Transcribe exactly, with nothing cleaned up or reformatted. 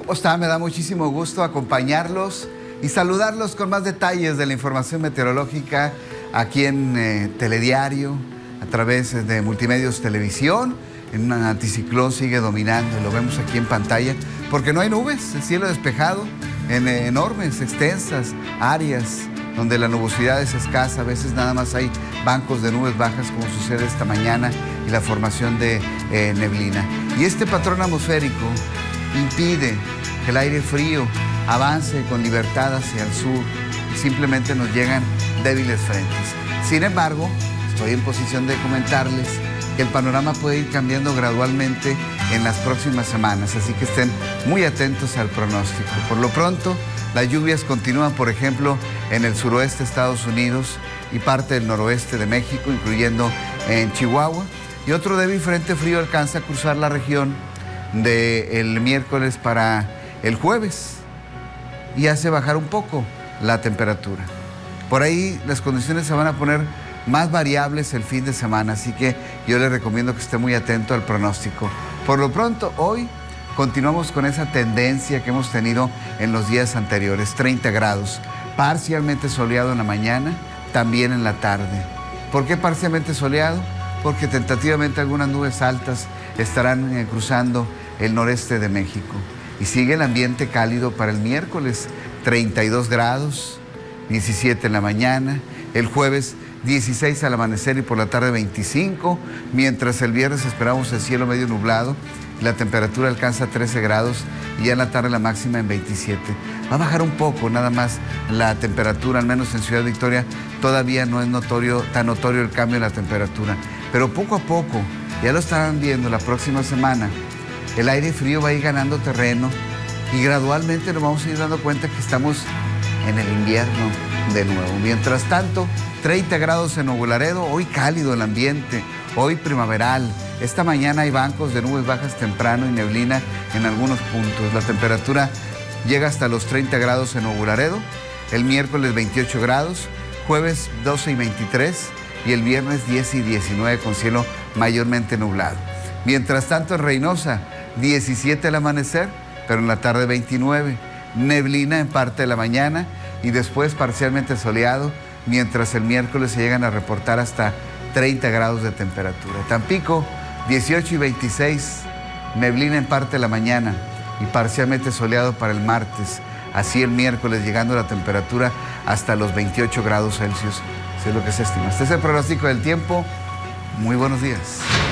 ¿Cómo está? Me da muchísimo gusto acompañarlos y saludarlos con más detalles de la información meteorológica aquí en eh, Telediario, a través de Multimedios Televisión. En un anticiclón sigue dominando, lo vemos aquí en pantalla, porque no hay nubes, el cielo despejado en eh, enormes, extensas áreas donde la nubosidad es escasa. A veces nada más hay bancos de nubes bajas, como sucede esta mañana, y la formación de eh, neblina. Y este patrón atmosférico impide que el aire frío avance con libertad hacia el sur. Simplemente nos llegan débiles frentes. Sin embargo, estoy en posición de comentarles que el panorama puede ir cambiando gradualmente en las próximas semanas, así que estén muy atentos al pronóstico. Por lo pronto, las lluvias continúan, por ejemplo, en el suroeste de Estados Unidos y parte del noroeste de México, incluyendo en Chihuahua. Y otro débil frente frío alcanza a cruzar la región del miércoles para el jueves y hace bajar un poco la temperatura. Por ahí las condiciones se van a poner más variables el fin de semana, así que yo les recomiendo que esté muy atento al pronóstico. Por lo pronto, hoy continuamos con esa tendencia que hemos tenido en los días anteriores, treinta grados, parcialmente soleado en la mañana, también en la tarde. ¿Por qué parcialmente soleado? Porque tentativamente algunas nubes altas estarán eh, cruzando el noreste de México. Y sigue el ambiente cálido para el miércoles, treinta y dos grados, diecisiete en la mañana, el jueves dieciséis al amanecer y por la tarde veinticinco, mientras el viernes esperamos el cielo medio nublado y la temperatura alcanza trece grados y ya en la tarde la máxima en veintisiete. Va a bajar un poco nada más la temperatura, al menos en Ciudad Victoria todavía no es notorio, tan notorio el cambio en la temperatura, pero poco a poco, ya lo estarán viendo la próxima semana, el aire frío va a ir ganando terreno y gradualmente nos vamos a ir dando cuenta que estamos en el invierno de nuevo. Mientras tanto, treinta grados en Nuevo Laredo, hoy cálido el ambiente, hoy primaveral. Esta mañana hay bancos de nubes bajas temprano y neblina en algunos puntos. La temperatura llega hasta los treinta grados en Nuevo Laredo, el miércoles veintiocho grados, jueves doce y veintitrés y el viernes diez y diecinueve con cielo mayormente nublado. Mientras tanto en Reynosa, diecisiete al amanecer, pero en la tarde veintinueve, neblina en parte de la mañana y después parcialmente soleado, mientras el miércoles se llegan a reportar hasta treinta grados de temperatura. Tampico, dieciocho y veintiséis, neblina en parte de la mañana y parcialmente soleado para el martes. Así el miércoles llegando la temperatura hasta los veintiocho grados Celsius, eso es lo que se estima. Este es el pronóstico del tiempo. Muy buenos días.